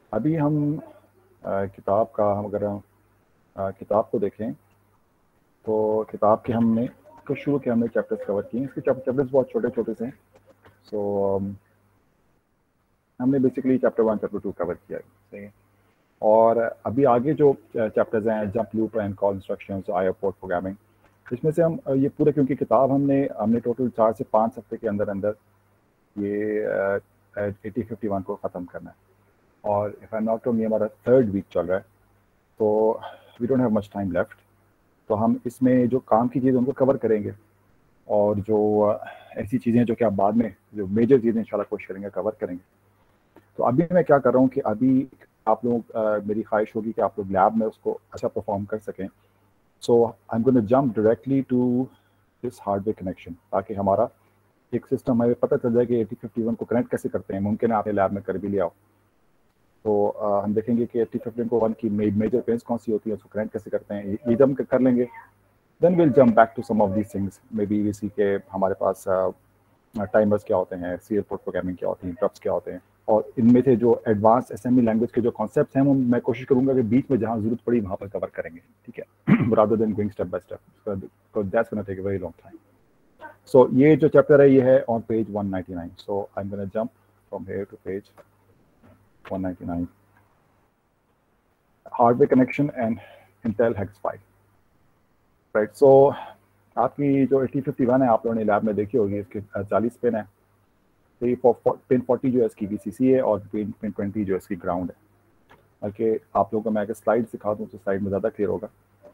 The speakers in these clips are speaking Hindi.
अभी हम किताब का हम अगर हम किताब को देखें तो किताब के हमने तो शुरू के हमने चैप्टर्स कवर किए हैं। इसके चैप्टर्स बहुत छोटे छोटे से हैं। सो हमने बेसिकली चैप्टर 1 चैप्टर 2 कवर किया है, सही है। और अभी आगे जो चैप्टर्स हैं, jump loop and call instructions, IO port programming, इसमें से हम ये पूरे, क्योंकि किताब हमने हमने टोटल 4 से 5 हफ्ते के अंदर अंदर ये 8051 को ख़त्म करना है। और इफ़ आई नॉट रॉन्ग ये हमारा 3rd वीक चल रहा है, तो we don't have much time left. तो हम इसमें जो काम की चीज़ें उनको कवर करेंगे, और जो ऐसी चीज़ें जो कि आप बाद में जो मेजर चीज़ें इंशाल्लाह कोशिश करेंगे कवर करेंगे। तो अभी मैं क्या कर रहा हूँ कि अभी आप लोग मेरी ख्वाहिश होगी कि आप लोग लैब में उसको अच्छा परफॉर्म कर सकें। So I am going to jump directly to this hardware connection, ताकि हमारा एक सिस्टम हमें पता चल जाए कि 8051 को कनेक्ट कैसे करते हैं। मुमकिन है आपने लैब में कर भी लिया हो। तो हम देखेंगे कि 8051 की मेजर पेन्स कौन सी होती है, उसको कनेक्ट कैसे करते हैं, ये जब कर लेंगे then will jump back to some of these things. Maybe इसी के हमारे पास टाइमर्स क्या होते हैं, सीरियल पोर्ट प्रोग्रामिंग क्या होती है, इंटरप्ट्स क्या होते हैं, और इनमें से जो एडवांस असेंबली लैंग्वेज के जो कॉन्सेप्ट्स हैं वो मैं कोशिश करूंगा कि बीच में जहाँ जरूरत पड़ी वहाँ पर कवर करेंगे, ठीक है, rather than going step by step, because that's gonna take a very long time. So ये जो चैप्टर है ये है on page 199। So I am gonna jump from here to page 199, hardware connection and Intel hex 5, right. So आपकी जो 8051 है आप लोगों ने लैब में देखी होगी, इसके 40 पिन है। तो ये पिन 40 जो है इसकी VCC है, और पिन 20 जो है इसकी ग्राउंड है। ओके, आप लोगों को मैं अगर स्लाइड सिखा दूँ तो स्लाइड में ज़्यादा क्लियर होगा।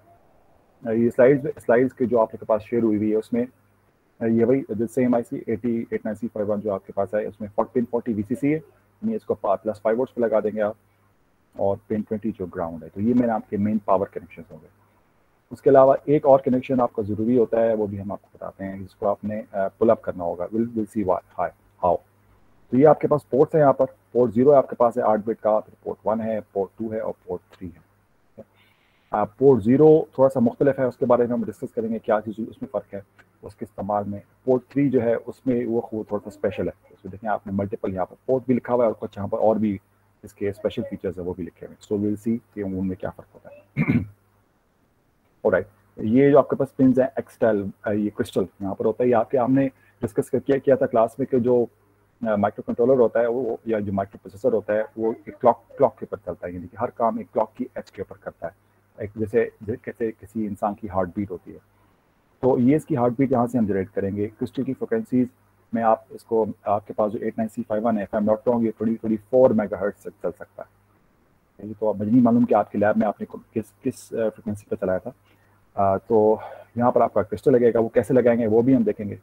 ये स्लाइड्स के जो आपके पास शेयर हुई है उसमें ये वही सेम IC 8089C51 जो आपके पास है, उसमें पिन 40 VCC है, यानी इसको +5 वोल्ट्स पे लगा देंगे आप, और पिन 20 जो ग्राउंड है। तो ये मेरे आपके मेन पावर कनेक्शन होंगे। उसके अलावा एक और कनेक्शन आपका ज़रूरी होता है, वो भी हम आपको बताते हैं, जिसको आपने पुल अप करना होगा। Will see how. तो ये आपके पास पोर्ट्स हैं। यहाँ पर पोर्ट 0 आपके पास है 8 बिट का, फिर पोर्ट 1 है, पोर्ट 2 है, और पोर्ट 3 है। पोर्ट 0 थोड़ा सा मुख्तलिफ है, उसके बारे में हम डिस्कस करेंगे क्या चीज़ उसमें फ़र्क है उसके इस्तेमाल में। पोर्ट 3 जो है उसमें वो थोड़ा सा स्पेशल है, उसमें देखें आपने मल्टीपल यहाँ पर पोर्ट भी लिखा हुआ है, और कुछ यहाँ पर और भी इसके स्पेशल फीचर्स है वो भी लिखे हुए हैं। सो विल सी कि उनमें क्या फ़र्क होता है। ऑलराइट, ये जो आपके पास पिन्स हैं एक्सटेल, ये क्रिस्टल यहाँ पर होता है। ये आपके हमने डिस्कस किया था क्लास में कि जो माइक्रो कंट्रोलर होता है वो, या जो माइक्रो प्रोसेसर होता है वो एक क्लॉक के ऊपर चलता है, यानी कि हर काम एक क्लॉक की एज के ऊपर करता है। एक जैसे कैसे किसी इंसान की हार्ट बीट होती है, तो ये इसकी हार्ट बीट यहाँ से हम जनरेट करेंगे। क्रिस्टल की फ्रिक्वेंसीज में आप इसको, आपके पास जो 89C51 है, if I am not wrong, ये 24 मेगाहर्ट्ज तक चल सकता है। ये तो मुझे नहीं मालूम कि आपके लैब में आपने किस फ्रिक्वेंसी पर चलाया था। तो यहाँ पर आपका क्रिस्टल लगेगा, वो कैसे लगाएंगे वो भी हम देखेंगे।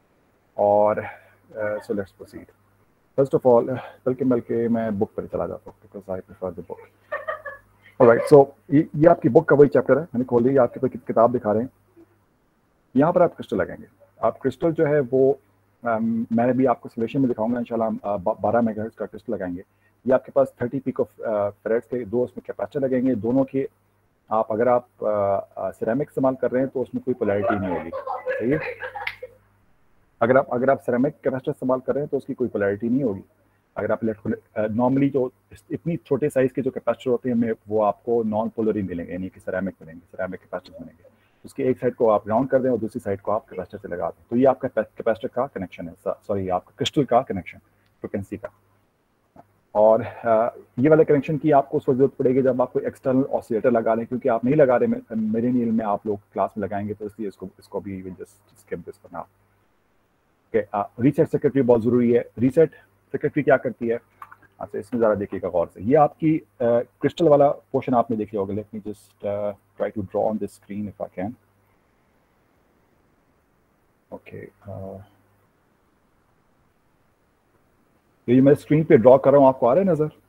और so let's proceed. First of all, बल्कि मैं बुक पर चला जाता हूँ, because I prefer the book. Alright, so ये आपकी बुक का वही चैप्टर है, मैंने खोल ली, आपके पास किताब दिखा रहे हैं। यहाँ पर आप क्रिस्टल लगाएंगे। आप क्रिस्टल जो है वो मैं भी आपको सोल्यूशन में दिखाऊंगा इंशाल्लाह। 12 मेगाहर्ट्ज का क्रिस्टल लगाएंगे। ये आपके पास 30 पिको फेरेड्स के दो उसमें कैपेसिटर लगेंगे, दोनों के। अगर आप सिरेमिक इस्तेमाल कर रहे हैं तो उसमें कोई पोलैरिटी नहीं होगी, सही है। अगर आप सिरेमिक कैपेसिटर इस्तेमाल कर रहे हैं तो उसकी कोई पोलैरिटी नहीं होगी। अगर आप नॉर्मली जो इतनी छोटे साइज़ के जो कैपेसिटर होते हैं वो आपको नॉन पोलर ही मिलेंगे, यानी कि सिरेमिक मिलेंगे, सिरेमिक कैपेसिटर मिलेंगे। उसके एक साइड को आप ग्राउंड कर दें और दूसरी साइड को आप कैपेसिटर से लगा दें, तो ये आपका कैपेसिटर का कनेक्शन है, सॉरी आपका क्रिस्टल का कनेक्शन, फ्रिक्वेंसी का। और ये वाले कनेक्शन की आपको उस वक्त जरूरत पड़ेगी जब आप कोई एक्सटर्नल ऑसिलेटर लगा लें, क्योंकि आप नहीं लगा रहे, मेरे नील में आप लोग क्लास में लगाएंगे, तो इसलिए इसको भी just skip this for now. Reset circuitry बहुत ज़रूरी है। रीसेट सर्किटरी क्या करती है, अच्छा इसमें ज़रा देखिएगा गौर से। ये आपकी क्रिस्टल वाला पोर्शन आपने देखे होगा। Let me just try to draw on this screen if I can. Okay, ये मैं स्क्रीन पे ड्रॉ कर रहा हूँ, आपको आ रहा है नज़र?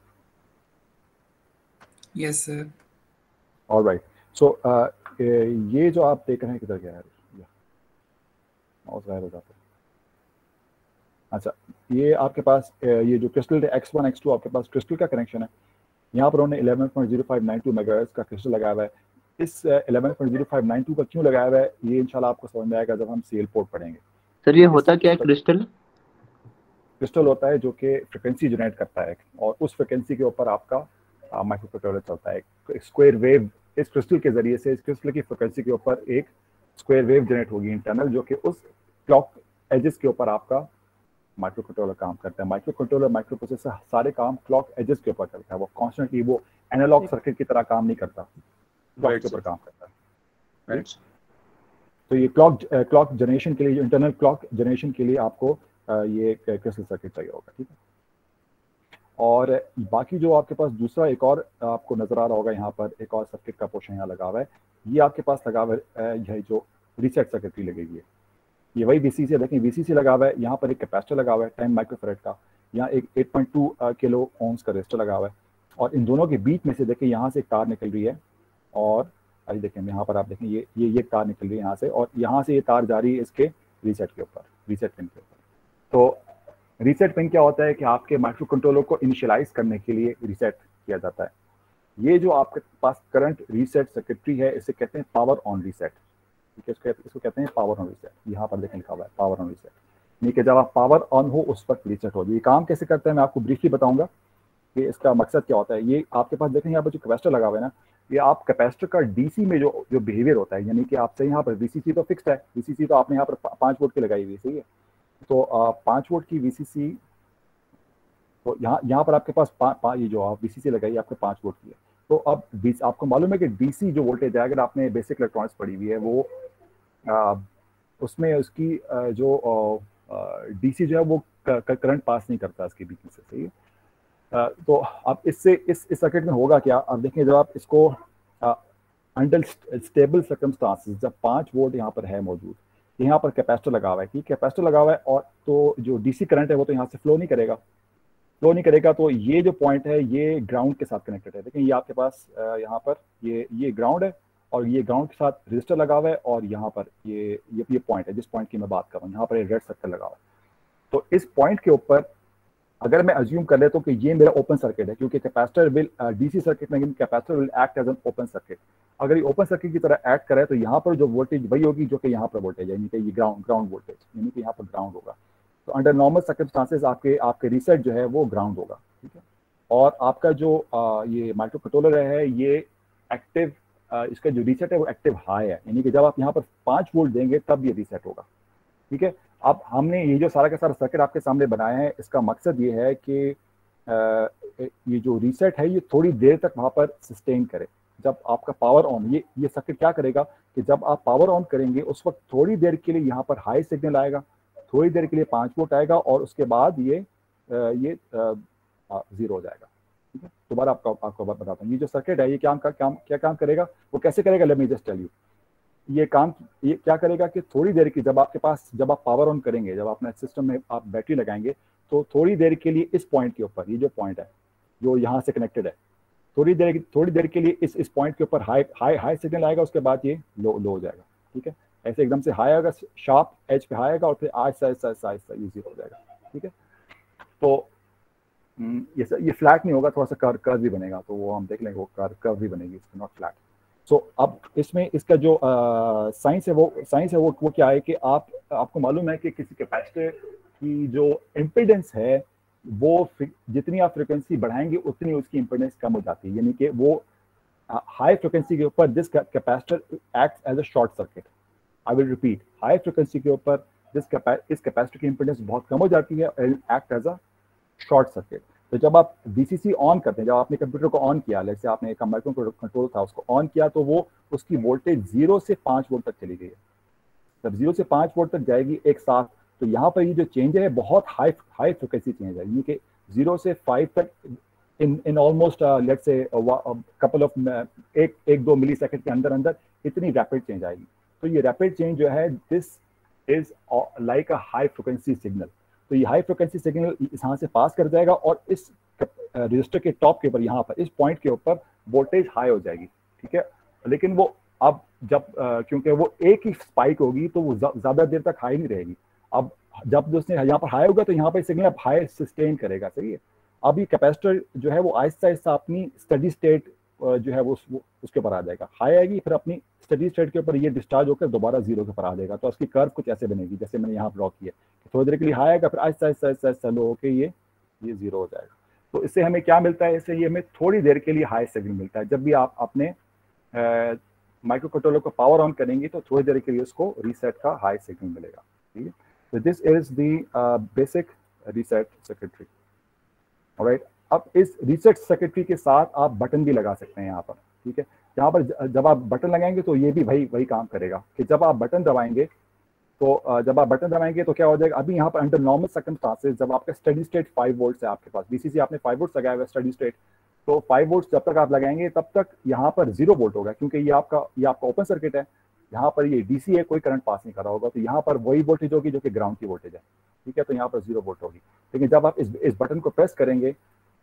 Yes sir. ऑलराइट, सो ये जो आप देख रहे हैं, किधर गया है माउस, गायब हो जाता है। अच्छा, ये आपके पास ये जो क्रिस्टल X1 X2 आपके पास क्रिस्टल का कनेक्शन है। यहाँ पर उन्होंने 11.0592 मेगाहर्ट्ज का क्रिस्टल लगाया हुआ है। इस 11.0592 का क्यों लगाया हुआ है ये इंशाल्लाह आपको समझ में आएगा जब हम सीएल पोर्ट पढ़ेंगे। सर ये होता क्या है क्रिस्टल? क्रिस्टल होता है जो कि फ्रिक्वेंसी जनरेट करता है, और उस फ्रिक्वेंसी के ऊपर आपका माइक्रो कंट्रोलर चलता है। स्क्वायर वेव इस क्रिस्टल के जरिए से, इस क्रिस्टल की फ्रिक्वेंसी के ऊपर एक स्क्वायर वेव जनरेट होगी इंटरनल, जो कि उस क्लॉक एजेस के ऊपर आपका माइक्रो कंट्रोलर काम करता है। माइक्रो कंट्रोलर, माइक्रो प्रोसेसर सारे काम क्लॉक एजेस के ऊपर करता है। वो कॉन्स्टेंटली, वो एनालॉग सर्किट की तरह काम नहीं करता, क्लॉक के ऊपर काम करता है। तो ये क्लॉक जनरेशन के लिए, इंटरनल क्लॉक जनरेशन के लिए आपको ये क्रिस्टल सर्किट चाहिए होगा, ठीक है। और बाकी जो आपके पास दूसरा एक और आपको नजर आ रहा होगा यहाँ पर, एक और सर्किट का पोर्शन यहाँ लगा हुआ है, ये आपके पास लगा हुआ है, यह जो रीसेट सर्किटरी लगेगी है, ये वही वीसीसी है। देखें वीसीसी लगा हुआ है, यहाँ पर एक कैपेसिटर लगा हुआ है 10 माइक्रोफैराड का, यहाँ एक 8.2 किलो ओम्स का रेजिस्टर लगा हुआ है, और इन दोनों के बीच में से देखें यहाँ से एक तार निकल रही है, और अभी देखें यहाँ पर आप देखें ये तार निकल रही है यहाँ से, और यहाँ से ये तार जा रही है इसके रीसेट के ऊपर, रीसेट पिन के ऊपर। तो रीसेट पिन क्या होता है कि आपके माइक्रो कंट्रोलर को इनिशियलाइज करने के लिए रीसेट किया जाता है। ये जो आपके पास करंट रीसेट सर्किटरी है, इसे कहते हैं पावर ऑन रीसेट, ठीक है, इसको कहते हैं पावर ऑन रीसेट। यहाँ पर देखें लिखा हुआ है पावर ऑन रीसेट, यानी कि जब आप पावर ऑन हो उस वक्त रीसेट हो। ये काम कैसे करते हैं मैं आपको ब्रीफली बताऊंगा कि इसका मकसद क्या होता है। ये आपके पास देखें यहाँ पर जो कैपेसिटर लगा हुआ है ना, ये आप कैपेसिटर का डीसी में जो बिहेवियर होता है, यानी कि आपसे यहाँ पर वीसीसी तो फिक्स्ड है, वीसीसी तो आपने यहाँ पर 5 वोल्ट की लगाई हुई, सही है। तो 5 वोल्ट की वीसीसी, तो यहाँ पर आपके पास ये जो आप वीसीसी लगाई आपके 5 वोल्ट की है। तो अब आपको मालूम है कि डीसी जो वोल्टेज है, अगर आपने बेसिक इलेक्ट्रॉनिक्स पढ़ी हुई है, वो उसमें उसकी जो डीसी जो है वो करंट पास नहीं करता इसके बीच में से, सही है। तो अब इससे इस सर्किट में होगा क्या, अब देखें जब आप इसको अंडर स्टेबल सर्कमस्टांसेस, जब 5 वोल्ट यहाँ पर है मौजूद, यहाँ पर कैपेसिटर लगा हुआ है, ठीक है, कैपेसिटर लगा हुआ है, और तो जो डीसी करंट है वो तो यहाँ से फ्लो नहीं करेगा, तो ये जो पॉइंट है ये ग्राउंड के साथ कनेक्टेड है। देखिए ये आपके पास यहाँ पर ये ग्राउंड है, और ये ग्राउंड के साथ रजिस्टर लगा हुआ है, और यहाँ पर ये पॉइंट है जिस पॉइंट की मैं बात कर रहा हूँ, यहाँ पर रेड सर्कल लगा हुआ है। तो इस पॉइंट के ऊपर अगर मैं अज्यूम कर लेता हूँ कि ये मेरा ओपन सर्किट है, क्योंकि कैपेसिटर विल डीसी सर्किट में capacitor will act as an open circuit. अगर ये ओपन सर्किट की तरह एक्ट करे तो यहाँ पर जो वोल्टेज वही होगी जो कि यहाँ पर वोल्टेज है, यानी कि ये ग्राउंड वोल्टेज, यानी कि यहाँ पर ग्राउंड होगा। तो अंडर नॉर्मल सर्कमस्टांसेस आपके रीसेट जो है वो ग्राउंड होगा, ठीक है। और आपका जो ये माइक्रो कंट्रोलर है, ये एक्टिव, इसका जो रीसेट है वो एक्टिव हाई है, यानी कि जब आप यहाँ पर 5 वोल्ट देंगे तब ये रीसेट होगा, ठीक है। अब हमने ये जो सारा का सारा सर्किट आपके सामने बनाया है, इसका मकसद ये है कि ये जो रीसेट है ये थोड़ी देर तक वहाँ पर सस्टेन करे। जब आपका पावर ऑन, ये सर्किट क्या करेगा कि जब आप पावर ऑन करेंगे उस वक्त थोड़ी देर के लिए यहाँ पर हाई सिग्नल आएगा, थोड़ी देर के लिए 5 वोल्ट आएगा, और उसके बाद ये 0 हो जाएगा, ठीक है। दोबारा आपको बताता हूँ, ये जो सर्किट है ये क्या काम करेगा, वो कैसे करेगा, let me just tell you. ये क्या करेगा कि थोड़ी देर की, जब आप पावर ऑन करेंगे, जब अपने सिस्टम में आप बैटरी लगाएंगे, तो थोड़ी देर के लिए इस पॉइंट के ऊपर, ये जो पॉइंट है जो यहाँ से कनेक्टेड है, थोड़ी देर के लिए इस पॉइंट के ऊपर हाई सिग्नल आएगा, उसके बाद ये लो हो जाएगा, ठीक है। ऐसे एकदम से हाई आएगा, शार्प एज पे हाई आएगा, और फिर आहिस्ता ये 0 हो जाएगा, ठीक है। तो ये फ्लैट नहीं होगा, थोड़ा सा कर्व भी बनेगा, तो वो हम देख लेंगे, वो कर्व भी बनेगी, इसमें नॉट फ्लैट। सो अब इसमें इसका जो साइंस है वो क्या है कि आपको मालूम है कि किसी कैपेसिटर की जो इम्पीडेंस है वो जितनी आप फ्रिक्वेंसी बढ़ाएंगे उतनी उसकी इम्पीडेंस कम हो जाती है, यानी कि वो हाई फ्रिक्वेंसी के ऊपर this capacitor acts as a short circuit. I will repeat, high frequency के ऊपर इस कैपेसिटर की इम्पीडेंस बहुत कम हो जाती है, act as a short circuit. तो जब आप वीसीसी ऑन करते हैं, जब आपने कंप्यूटर को ऑन किया, जैसे आपने एक माइक्रो कंट्रोल था उसको ऑन किया, तो वो उसकी वोल्टेज 0 से 5 वोल्ट तक चली गई है। जब 0 से 5 वोल्ट तक जाएगी एक साथ, तो यहाँ पर ये जो चेंज है बहुत हाई फ्रिक्वेंसी चेंज है, यानी कि 0 से 5 तक in almost let's say couple of 1-2 millisecond के अंदर इतनी रैपिड चेंज आएगी। तो ये रैपिड चेंज जो है, this is like a high frequency signal. तो ये हाई फ्रिक्वेंसी सिग्नल यहाँ से पास कर जाएगा, और इस रजिस्टर के टॉप के ऊपर, यहाँ पर इस पॉइंट के ऊपर वोल्टेज हाई हो जाएगी, ठीक है। लेकिन वो अब जब क्योंकि वो एक ही स्पाइक होगी, तो वो ज्यादा देर तक हाई नहीं रहेगी। अब जब उसने यहाँ पर हाई होगा, तो यहाँ पर सिग्नल हाई सस्टेन करेगा, सही है। अब ये कैपेसिटर जो है वो आहिस्ता आहिस्ता अपनी स्टडी स्टेट जो है वो उसके ऊपर आ जाएगा, हाई आएगी, फिर अपनी स्टेडी स्टेट के ऊपर ये डिस्चार्ज होकर दोबारा जीरो के ऊपर आ जाएगा। तो उसकी कर्व कुछ ऐसे बनेगी जैसे मैंने यहाँ ड्रॉ किया, थोड़ी देर के लिए हाई आएगा, फिर आहिस्ता आहिस्ता आहिस्ता आहिस्ता लो होकर ये जीरो हो जाएगा। तो इससे हमें क्या मिलता है, इससे ये हमें थोड़ी देर के लिए हाई सिग्नल मिलता है। जब भी आप अपने माइक्रो कंट्रोलर को पावर ऑन करेंगे तो थोड़ी देर के लिए उसको रीसेट का हाई सिग्नल मिलेगा। ठीक है, तो this is the basic reset circuitry. Alright, अब इस रीसेट सर्किटरी के साथ आप बटन भी लगा सकते हैं यहाँ पर। ठीक है, यहाँ पर जब आप बटन लगाएंगे तो ये भी वही काम करेगा कि जब आप बटन दबाएंगे तो क्या हो जाएगा, अभी यहाँ पर अंडर नॉर्मल सर्कमस्टांसेस जब आपका स्टेडी स्टेट 5 वोल्ट है आपके पास, बीसीसी आपने 5 वोल्ट लगाया हुआ स्टेडी स्टेट, तो 5 वोल्ट जब तक आप लगाएंगे तब तक यहाँ पर 0 वोल्ट होगा, क्योंकि ये आपका ओपन सर्किट है, यहाँ पर ये डीसी है, कोई करंट पास नहीं कर रहा होगा, तो यहाँ पर वही वोल्टेज होगी जो कि ग्राउंड की वोल्टेज है। ठीक है, तो यहाँ पर 0 वोल्ट होगी। लेकिन जब आप इस बटन को प्रेस करेंगे,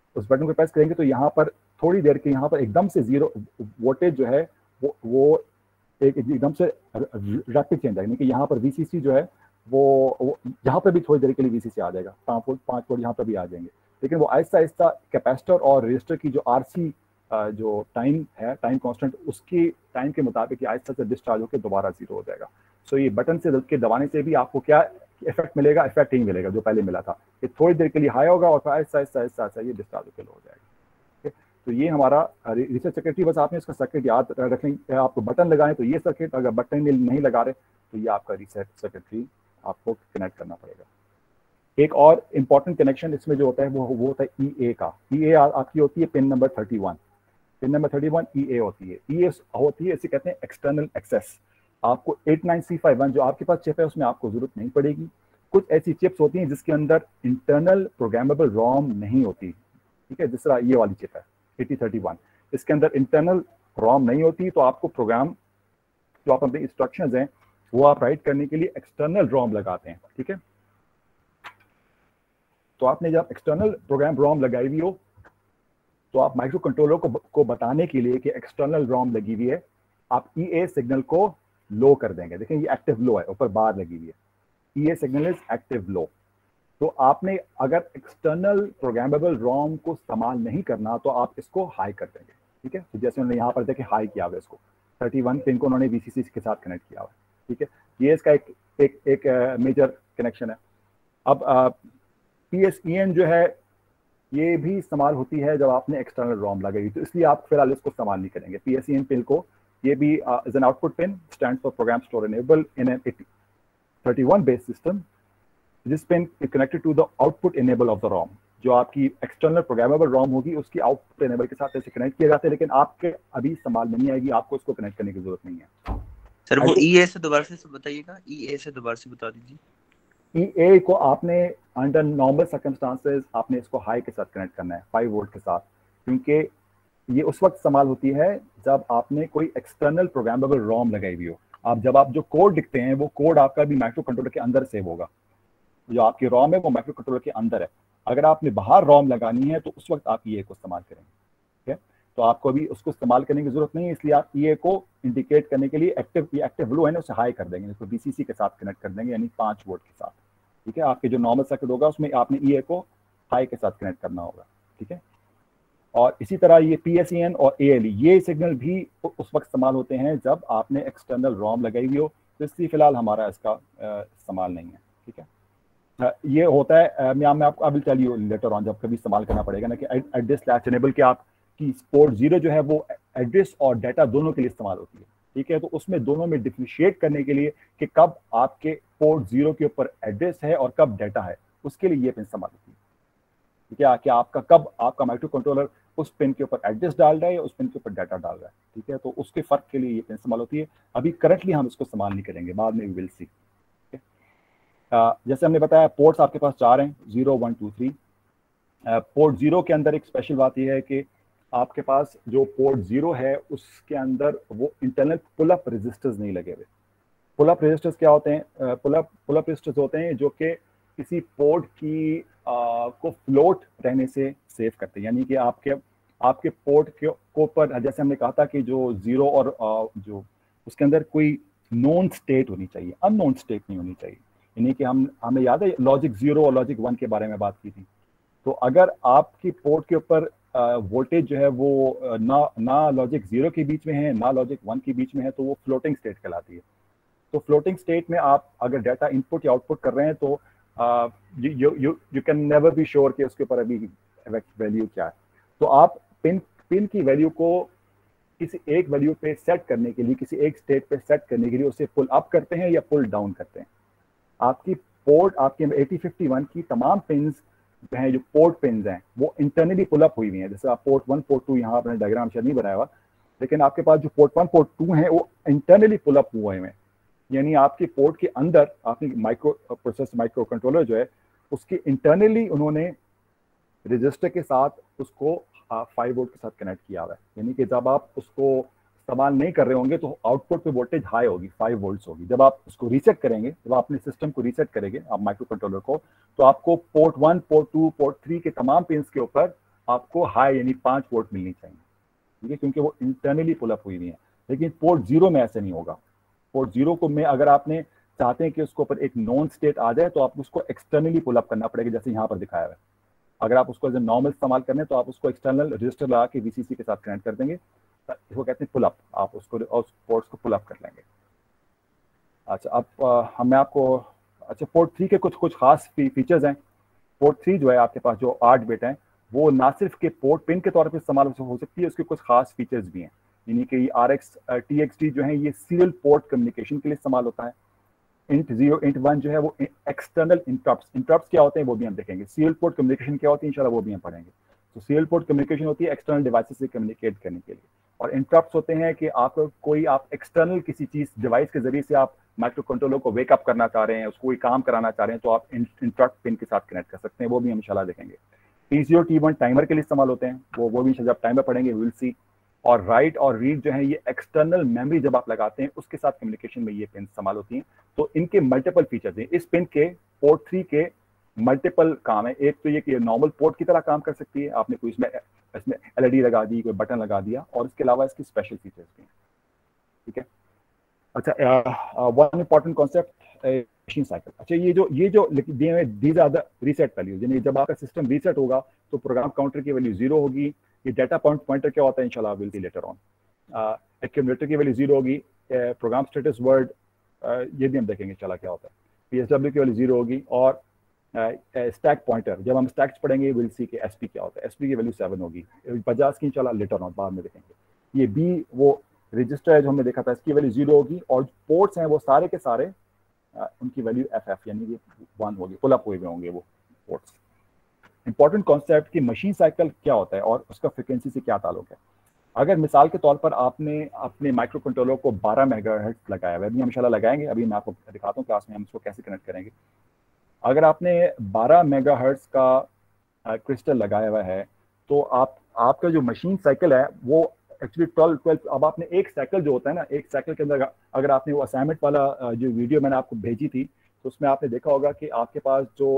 तो यहाँ पर थोड़ी देर के यहाँ पर एकदम से 0 वोल्टेज जो है वो एकदम से रैपिड चेंज आएगी, कि यहाँ पर वीसीसी जो है वो यहाँ पर भी थोड़ी देर के लिए वीसीसी आ जाएगा, 5 वोल्ट यहाँ पर भी आ जाएंगे। लेकिन वो आहिस्ता आहिस्ता कैपेसिटर और रजिस्टर की जो आरसी जो टाइम है, टाइम कांस्टेंट, उसकी टाइम के मुताबिक आहिस्ता से डिस्चार्ज होकर दोबारा 0 हो जाएगा। सो ये बटन से के दबाने से भी आपको क्या इफेक्ट मिलेगा, इफेक्ट नहीं मिलेगा जो पहले मिला था, ये थोड़ी देर के लिए हाई होगा और फिर आहिस्ता आहिस्ता ये डिस्चार्ज होकर लो हो जाएगा। तो ये हमारा रीसेट सर्किटरी, बस आपने इसका सर्किट याद रखें। आपको बटन लगाएं तो ये सर्किट, अगर बटन नहीं लगा रहे तो ये आपका रीसेट सर्किटरी आपको कनेक्ट करना पड़ेगा। एक और इम्पॉर्टेंट कनेक्शन इसमें जो होता है वो होता है ईए का। ईए आपकी होती है pin number 31। Pin number 31 EA होती है। ईए होती है, इसे कहते हैं एक्सटर्नल एक्सेस। आपको 89C51 जो आपके पास चिप है उसमें आपको जरूरत नहीं पड़ेगी। कुछ ऐसी चिप्स होती हैं जिसके अंदर इंटरनल प्रोग्रामेबल रोम नहीं होती। ठीक है, जिस तरह ये वाली चिप है 8031, इसके अंदर इंटरनल रोम नहीं होती, तो आपको प्रोग्राम जो आप अपने इंस्ट्रक्शंस हैं वो आप राइट करने के लिए एक्सटर्नल रोम लगाते हैं। ठीक है, तो आपने जब एक्सटर्नल प्रोग्राम रोम लगाई हुई हो तो आप माइक्रो कंट्रोलर को बताने के लिए कि एक्सटर्नल रोम लगी हुई है, आप ईए सिग्नल को लो कर देंगे। देखें ये एक्टिव लो है, ऊपर बार लगी हुई है, EA signal is active low. तो आपने अगर एक्सटर्नल प्रोग्रामेबल रोम को इस्तेमाल नहीं करना तो आप इसको हाई कर देंगे। ठीक है, तो जैसे उन्होंने यहाँ पर देखे हाई किया हुआ है, इसको 31 पिन को उन्होंने वीसीसी के साथ कनेक्ट किया हुआ है। ठीक है, ये इसका एक मेजर कनेक्शन है। अब PSEN जो है ये भी इस्तेमाल होती है जब आपने एक्सटर्नल रोम लगाई, तो इसलिए आप फिलहाल इसको इस्तेमाल नहीं करेंगे। PSEN पिन को, ये भी is an output pin, stand for program store enable in an 31 base system. This pin is connected to the output enable of the ROM. जो आपकी एक्सटर्नल प्रोग्रामेबल रोम होगी उसकी आउटपुट इनेबल के साथ ऐसे कनेक्ट किए जाते हैं, लेकिन आपके अभी इस्तेमाल में नहीं आएगी, आपको इसको कनेक्ट करने की जरूरत नहीं है। सर वो ईए से दोबारा से बताइएगा, ईए से दोबारा से बता दीजिए। ईए को आपने अंडर नॉर्मल सर्कमस्टांसेस आपने इसको हाई के साथ कनेक्ट करना है, 5 वोल्ट के साथ, क्योंकि ये उस वक्त इस्तेमाल होती है जब आपने कोई एक्सटर्नल प्रोग्रामेबल रोम लगाई हुई हो। जब आप जो कोड लिखते हैं वो कोड आपका भी माइक्रो कंट्रोलर के अंदर सेव होगा। जो आपकी रोम है वो माइक्रो कंट्रोलर के अंदर है। अगर आपने बाहर रोम लगानी है तो उस वक्त आप ईए को इस्तेमाल करेंगे। ठीक है, तो आपको अभी उसको इस्तेमाल करने की जरूरत नहीं है, इसलिए आप ईए को इंडिकेट करने के लिए एक्टिव लो है ना, उसे हाई कर देंगे, इसको बीसीसी के साथ कनेक्ट कर देंगे, यानी 5 वोल्ट के साथ। ठीक है, आपके जो नॉर्मल सर्किट होगा उसमें आपने ईए को हाई के साथ कनेक्ट करना होगा। ठीक है, और इसी तरह ये PSEN और ALE ये सिग्नल भी उस वक्त इस्तेमाल होते हैं जब आपने एक्सटर्नल रोम लगाई हुई हो, तो इसलिए फिलहाल हमारा इसका इस्तेमाल नहीं है। ठीक है, ये होता है, मैं आपको I will tell you later on, जब कभी इस्तेमाल करना पड़ेगा ना, कि एड्रेस लैच इनेबल के आपकी पोर्ट 0 जो है वो एड्रेस और डाटा दोनों के लिए इस्तेमाल होती है। ठीक है, तो उसमें दोनों में डिफरेंशिएट करने के लिए कि कब आपके पोर्ट 0 के ऊपर एड्रेस है और कब डाटा है, उसके लिए ये पिन इस्तेमाल होती है। ठीक है, कि आपका माइक्रो कंट्रोलर उस पिन के ऊपर एड्रेस डाल रहा है या उस पिन के ऊपर डाटा डाल रहा है। ठीक है, तो उसके फर्क के लिए ये पिन इस्तेमाल होती है। अभी करंटली हम इसको इस्तेमाल नहीं करेंगे, बाद में वी विल सी। जैसे हमने बताया पोर्ट्स आपके पास 4 हैं, 0 1 2 3। पोर्ट 0 के अंदर एक स्पेशल बात यह है कि आपके पास जो पोर्ट 0 है उसके अंदर वो इंटरनल पुल अप रजिस्टर्स नहीं लगे हुए। पुल अप रजिस्टर्स क्या होते हैं? पुल अप रजिस्टर्स होते हैं जो कि किसी पोर्ट की को फ्लोट रहने से सेव करते हैं, यानी कि आपके पोर्ट के ऊपर, जैसे हमने कहा था कि जो 0 और जो उसके अंदर कोई नोन स्टेट होनी चाहिए, अननोन स्टेट नहीं होनी चाहिए। यानी कि हमें याद है लॉजिक 0 और लॉजिक 1 के बारे में बात की थी। तो अगर आपकी पोर्ट के ऊपर वोल्टेज जो है वो ना लॉजिक 0 के बीच में है ना लॉजिक 1 के बीच में है, तो वो फ्लोटिंग स्टेट कहलाती है। तो फ्लोटिंग स्टेट में आप अगर डाटा इनपुट या आउटपुट कर रहे हैं तो you can never be sure कि उसके ऊपर अभी वैल्यू क्या है। तो आप पिन की वैल्यू को किसी एक वैल्यू पे सेट करने के लिए, किसी एक स्टेट पे सेट करने के लिए उसे पुल अप करते हैं या पुल डाउन करते हैं। आपकी पोर्ट, आपके 8051 की तमाम पिन्स जो हैं, जो पोर्ट पिन्स हैं, वो इंटरनली पुल अप हुई हुई हैं। जैसे आप पोर्ट 1 पोर्ट 2 यहाँ अपने डायग्राम शायद नहीं बनाया हुआ, लेकिन आपके पास जो पोर्ट 1 पोर्ट 2 हैं वो इंटरनली पुल अप हुए हैं। यानी आपके पोर्ट के अंदर आपने माइक्रो प्रोसेस माइक्रो कंट्रोलर जो है उसके इंटरनली उन्होंने रजिस्टर के साथ उसको 5 वोल्ट के साथ कनेक्ट किया हुआ है। यानी कि जब आप उसको इस्तेमाल नहीं कर रहे होंगे तो आउटपुट पे वोल्टेज हाई होगी, 5 वोल्ट्स होगी। जब आप उसको रीसेट करेंगे, जब आप अपने सिस्टम को रीसेट करेंगे आप माइक्रो कंट्रोलर को, तो आपको पोर्ट 1 पोर्ट 2 पोर्ट 3 के तमाम पिन्स के ऊपर आपको हाई यानी 5 वोल्ट मिलनी चाहिए, ठीक है, क्योंकि वो इंटरनली पुल अप हुई हुई है। लेकिन पोर्ट 0 में ऐसे नहीं होगा। पोर्ट 0 को में अगर आपने चाहते हैं कि उसके ऊपर एक नॉन स्टेट आ जाए तो आप उसको एक्सटर्नली पुल अप करना पड़ेगा, जैसे यहाँ पर दिखाया हुआ है। अगर आप उसको एज ए नॉर्मल इस्तेमाल करने तो आप उसको एक्सटर्नल रजिस्टर लगा के वीसीसी के साथ कनेक्ट कर देंगे, इसको कहते हैं पुल अप। आप उसको उस पोर्ट्स को पुल अप कर लेंगे। अच्छा, अब हमें आपको अच्छा पोर्ट 3 के कुछ खास फीचर्स हैं। पोर्ट 3 जो है आपके पास जो 8 बिट हैं वो ना सिर्फ के पोर्ट पिन के तौर पर इस्तेमाल हो सकती है, उसके कुछ खास फीचर्स भी हैं। यानी कि RX TXT जो है ये सीरियल पोर्ट कम्युनिकेशन के लिए इस्तेमाल होता है। इंट 0 इंट 1 जो है वो एक्सटर्नल इंटरप्ट्स क्या होते हैं वो भी हम देखेंगे। सीरियल पोर्ट कम्युनिकेशन क्या होती है इंशाल्लाह वो भी हम पढ़ेंगे। तो सीरियल पोर्ट कम्युनिकेशन होती है एक्सटर्नल डिवाइसेस से कम्युनिकेट करने के लिए, और इंटरप्ट्स होते हैं कि आप एक्सटर्नल किसी चीज डिवाइस के जरिए से आप माइक्रो कंट्रोलर को वेकअप करना चाह रहे हैं, उसको कोई काम कराना चाह रहे हैं, तो आप इंटरप्ट पिन के साथ कनेक्ट कर सकते हैं, वो भी हम इंशाल्लाह देखेंगे। T0 T1 टाइमर के लिए इस्तेमाल होते हैं, वो भी जब टाइमर पढ़ेंगे विल सी। और राइट और रीड जो है ये एक्सटर्नल मेमोरी जब आप लगाते हैं उसके साथ कम्युनिकेशन में ये पिन इस्तेमाल होती हैं। तो इनके मल्टीपल फीचर्स हैं। इस पिन के पोर्ट 3 के मल्टीपल काम है। एक तो ये कि नॉर्मल पोर्ट की तरह काम कर सकती है, आपने कोई इसमें LED लगा दी, कोई बटन लगा दिया, और इसके अलावा इसकी स्पेशल फीचर्स भी हैं, ठीक है। अच्छा, one important concept machine cycle. अच्छा, ये जो दिए हुए these are the reset values, यानी जब आपका सिस्टम रीसेट होगा तो प्रोग्राम काउंटर की वैल्यू 0 होगी। ये डाटा पॉइंटर क्या होता है इंशाल्लाह will see later on. Accumulator की वैल्यू 0 होगी। प्रोग्राम स्टेटस वर्ड ये भी हम देखेंगे इंशाल्लाह क्या होता है। PSW की वैल्यू 0 होगी। और स्टैक पॉइंटर, जब हम स्टैक्स पढ़ेंगे विल सी के SP क्या होता है, SP की वैल्यू 7 होगी। 50 की इंशाल्लाह लेटर ऑन बाद में देखेंगे। ये B वो रजिस्टर है जो हमने देखा था, इसकी वैल्यू 0 होगी। और पोर्ट्स हैं वो सारे के सारे उनकी वैल्यू FF यानी कि 1 होगी, पुल अप हुए होंगे वो पोर्ट्स। इंपॉर्टेंट कॉन्सेप्ट कि मशीन साइकिल क्या होता है और उसका फ्रिक्वेंसी से क्या ताल्लुक है। अगर मिसाल के तौर पर आपने अपने माइक्रो कंट्रोलर को 12 मेगाहर्ट्ज लगाया हुआ है, अभी हम इंशाल्लाह लगाएंगे, अभी मैं आपको दिखाता हूँ क्लास में हम इसको कैसे कनेक्ट करेंगे। अगर आपने 12 मेगाहर्ट्ज का क्रिस्टल लगाया हुआ है तो आपका जो मशीन साइकिल है वो एक्चुअली 12 अब आपने एक साइकिल जो होता है ना, एक साइकिल के अंदर अगर आपने वो असाइनमेंट वाला जो वीडियो मैंने आपको भेजी थी तो उसमें आपने देखा होगा कि आपके पास जो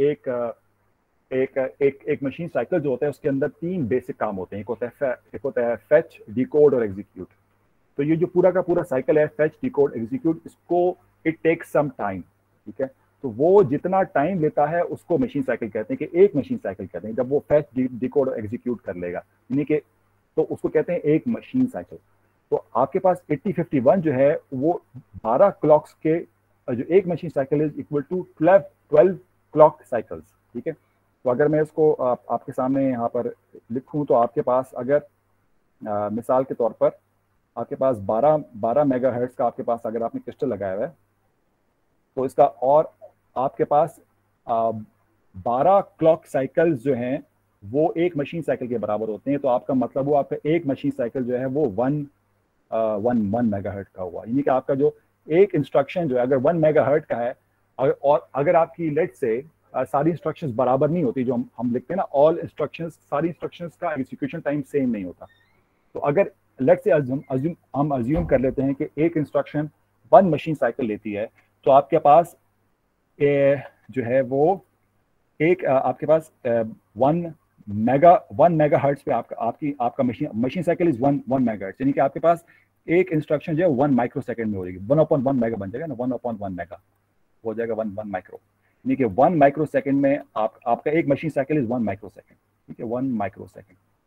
एक मशीन साइकिल जो होता है उसके अंदर 3 बेसिक काम होते हैं। एक होता है फेच, डिकोड और एग्जीक्यूट। तो ये जो पूरा का पूरा साइकिल है फेच, डिकोड, एग्जीक्यूट, इसको इट टेक्स सम टाइम, ठीक है। तो वो जितना टाइम लेता है उसको मशीन साइकिल कहते हैं, कि एक मशीन साइकिल कहते हैं जब वो फेच, डिकोड और एग्जीक्यूट कर लेगा, यानी कि तो उसको कहते हैं एक मशीन साइकिल। तो आपके पास 8051 जो है वो 12 क्लॉक्स के जो एक machine cycle is equal to 12 clock cycles, ठीक है। तो अगर मैं इसको आपके सामने यहाँ पर लिखूँ तो आपके पास अगर मिसाल के तौर पर आपके पास 12 मेगाहर्ट्ज का आपके पास अगर आपने क्रिस्टल लगाया हुआ है तो इसका और आपके पास 12 क्लॉक साइकिल्स जो हैं वो एक मशीन साइकिल के बराबर होते हैं। तो आपका मतलब वो आपका एक मशीन साइकिल जो है वो 1 मेगाहर्ट्ज का हुआ। यानी कि आपका जो एक इंस्ट्रक्शन जो है अगर 1 मेगाहर्ट्ज का है और अगर आपकी लेट से सारी इंस्ट्रक्शंस बराबर नहीं होती, जो हम लिखते हैं ना ऑल इंस्ट्रक्शंस, सारी इंस्ट्रक्शंस का एग्जीक्यूशन टाइम सेम नहीं होता। तो अगर लेट से हम अज्यूम कर लेते हैं कि एक इंस्ट्रक्शन 1 मशीन साइकिल लेती है तो आपके पास जो है वो एक आपके पास 1 मेगाहर्ट्ज पे आपका मशीन साइकिल इज 1 मेगाहर्ट्ज, यानी कि आपके पास एक इंस्ट्रक्शन जो है 1 माइक्रो सेकंड में हो जाएगी। 1/1 मेगा बन जाएगा ना, 1/1 मेगा हो जाएगा 1 माइक्रो, यानी कि 1 माइक्रो सेकंड में आपका एक machine cycle is 1 microsecond, ठीक है, 1 माइक्रो सेकंड।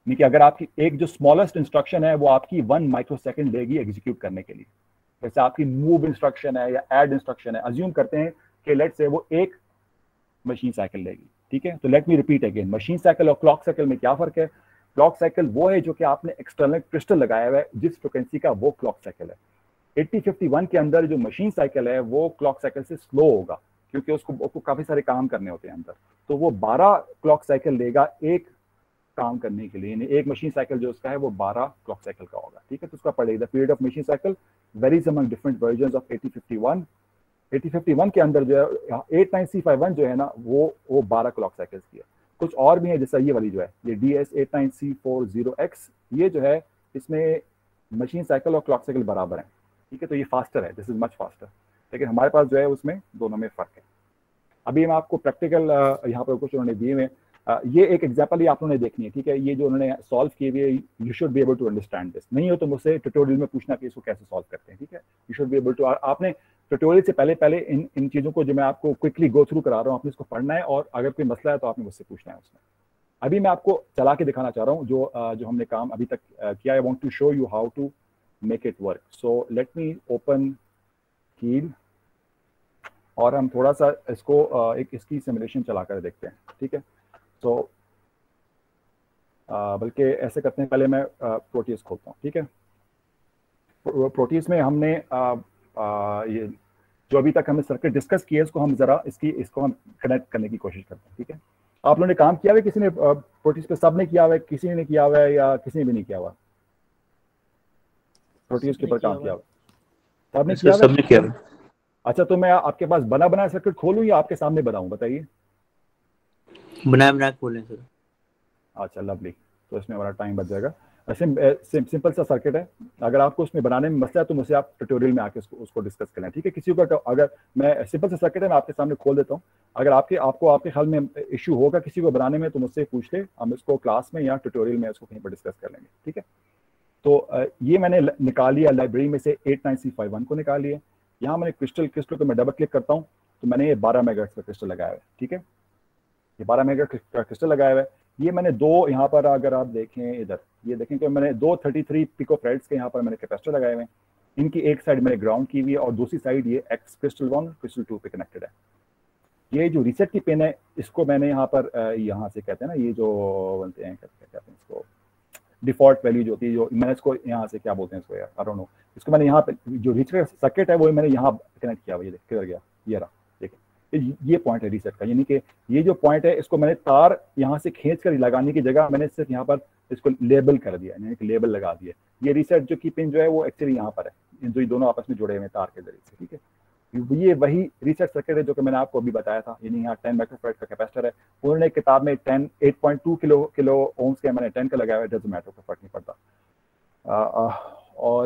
यानी कि अगर आपकी एक जो स्मॉलेस्ट इंस्ट्रक्शन है वो आपकी 1 माइक्रोसेकंड लेगी एग्जीक्यूट करने के लिए, जैसे आपकी मूव इंस्ट्रक्शन है या ऐड इंस्ट्रक्शन है, अज्यूम करते हैं कि लेट से वो एक मशीन साइकिल लेगी, ठीक है। तो let me repeat again, machine cycle और क्लॉक साइकिल में क्या फर्क है? क्लॉक साइकिल वो है जो कि आपने एक्सटर्नल क्रिस्टल लगाया हुआ है जिस फ्रिक्वेंसी का, वो क्लॉक साइकिल है। 8051 के अंदर जो मशीन साइकिल है वो क्लॉक साइकिल से स्लो होगा, क्योंकि उसको काफी सारे काम करने होते हैं अंदर, तो वो 12 क्लॉक साइकिल लेगा एक काम करने के लिए, यानी एक मशीन साइकिल जो उसका है वो 12 क्लॉक साइकिल का होगा, ठीक है। तो उसका पढ़ेगा the period of machine cycle varies among different versions of 8051। 8051 के अंदर जो है 89C51 जो है ना वो 12 क्लॉक साइकिल्स की है। कुछ और भी है, जैसा ये वाली जो है ये DS89C40X, ये जो है इसमें मशीन साइकिल और क्लॉक साइकिल बराबर है, ठीक है। तो ये फास्टर है, दिस इज मच फास्टर, लेकिन हमारे पास जो है उसमें दोनों में फर्क है। अभी मैं आपको प्रैक्टिकल यहाँ पर कुछ उन्होंने दिए हुए, ये एक एग्जांपल ही आप लोगों ने देखनी है, ठीक है। ये जो उन्होंने सॉल्व किए हुए, you should be able to understand this. नहीं हो तो मुझसे ट्यूटोरियल में पूछना कि इसको कैसे सॉल्व करते हैं, ठीक है। You should be able to, आपने ट्यूटोरियल से पहले इन चीज़ों को जो मैं आपको क्विकली गो थ्रू करा रहा हूँ, आपने इसको पढ़ना है, और अगर कोई मसला है तो आपने मुझसे पूछना है उसमें। अभी मैं आपको चला के दिखाना चाह रहा हूँ जो हमने काम अभी तक किया। I want to show you how to make it work. So let me open Keil, और हम थोड़ा सा इसको एक इसकी सिमुलेशन चला कर देखते हैं, ठीक है। तो बल्कि ऐसे करते हैं, पहले मैं प्रोटीज खोलता हूँ, ठीक है। प्रोटीज में हमने ये जो अभी तक हमने सर्किट डिस्कस किया, इसको हम जरा इसको हम कनेक्ट करने की कोशिश करते हैं, ठीक है। आप लोगों ने काम किया हुआ है, किसी ने प्रोटीज पे, सब ने किया हुआ है, किसी ने किया हुआ है या किसी ने भी नहीं किया हुआ? प्रोटीज के ऊपर काम किया हुआ सबने किया हुआ? सबने किया हुआ। अच्छा, तो मैं आपके पास बना बनाया सर्किट खोलूं या आपके सामने बनाऊं, बताइए। बनाया बनाया खोलें सर। अच्छा, लवली, तो इसमें हमारा टाइम बच जाएगा। सिंपल सा सर्किट है, अगर आपको उसमें बनाने में मसला है तो मुझसे आप ट्यूटोरियल में आके उसको डिस्कस करें, ठीक है। किसी को अगर मैं सिंपल सा सर्किट है, मैं आपके सामने खोल देता हूँ, अगर आपके ख्याल में इशू होगा किसी को बनाने में तो मुझसे पूछ ले, हम इसको क्लास में या ट्यूटोरियल में इसको कहीं पर डिस्कस कर लेंगे, ठीक है। तो ये मैंने निकाल लिया लाइब्रेरी में से 89C51 को निकाल लिया। यहाँ मैंने क्रिस्टल को मैं डबल क्लिक करता हूँ तो मैंने ये 12 मेगाहर्ट्ज का क्रिस्टल लगाया हुआ है, ठीक है। ये 12 मेगाहर्ट्ज का क्रिस्टल लगाया हुआ है। ये मैंने दो, यहाँ पर अगर आप देखें इधर, ये देखें कि मैंने दो 33 पिकोफैराड्स के यहाँ पर मैंने कैपेसिटर लगाए हुए हैं। इनकी एक साइड मैंने ग्राउंड की हुई है और दूसरी साइड ये एक्स क्रिस्टल 1 क्रिस्टल 2 पे कनेक्टेड है। ये जो रीसेट की पिन है, इसको मैंने यहाँ पर यहाँ से कहते हैं ना, ये जो बोलते हैं क्या कहते हैं इसको, डिफॉल्ट वैल्यू जो होती है, जो मैंने इसको यहाँ से क्या बोलते हैं इसको यार, आई डोंट नो, इसको मैंने यहाँ पे जो रीसेट सर्किट है वो मैंने यहाँ कनेक्ट किया हुआ, ये देख किधर गया, ये रहा, देखिए ये पॉइंट है रीसेट का। यानी कि ये जो पॉइंट है इसको मैंने तार यहाँ से खींच कर लगाने की जगह मैंने सिर्फ यहाँ पर इसको लेबल कर दिया, यानी कि लेबल लगा दिया। ये रीसेट जो की पिन जो है वो एक्चुअली यहाँ पर है, जो ये दोनों आपस में जुड़े हुए हैं तार के जरिए से, ठीक है। ये वही रीसेट सर्किट है जो कि मैंने आपको अभी बताया था, यानी यहाँ 10 माइक्रोफैराड का कैपेसिटर है। उन्होंने किताब में 8.2 किलो ओम्स के, मैंने 10 का लगाया है, डजंट मैटर, कोई फर्क नहीं पड़ता। और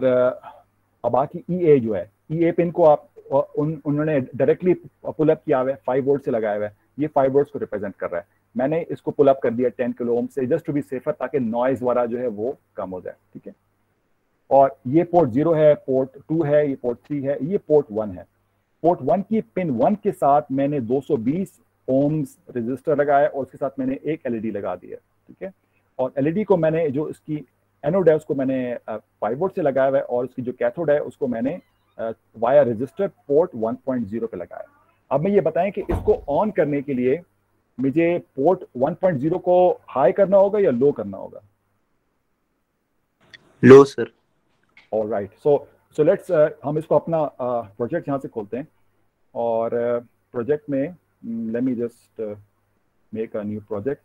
बाकी EA जो है, EA पिन को आप उन्होंने डायरेक्टली पुल अप किया हुआ है, 5 वोल्ट से लगाया हुआ है, ये 5 वोल्ट को रिप्रेजेंट कर रहा है। मैंने इसको पुल अप कर दिया 10 किलो ओम से, जस्ट टू बी सेफर, ताकि नॉइज वाला जो है वो कम हो जाए, ठीक है। और ये पोर्ट 0 है, पोर्ट 2 है, ये पोर्ट 3 है, ये पोर्ट 1 है। पोर्ट 1 की पिन 1 के साथ मैंने 220 ओम्स रेजिस्टर लगाया और उसके साथ मैंने एक LED लगा दिया, ठीक है। और LED को मैंने, जो इसकी एनोड है उसको मैंने 5 वोल्ट से लगाया हुआ है, और उसकी जो कैथोड है उसको मैंने वाया रेजिस्टर पोर्ट 1.0 पे लगाया। अब मैं ये बताएं कि इसको ऑन करने के लिए मुझे पोर्ट 1.0 को हाई करना होगा या लो करना होगा? Low sir. Alright, so let's, हम इसको अपना प्रोजेक्ट यहाँ से खोलते हैं, और प्रोजेक्ट में let me just make a new project.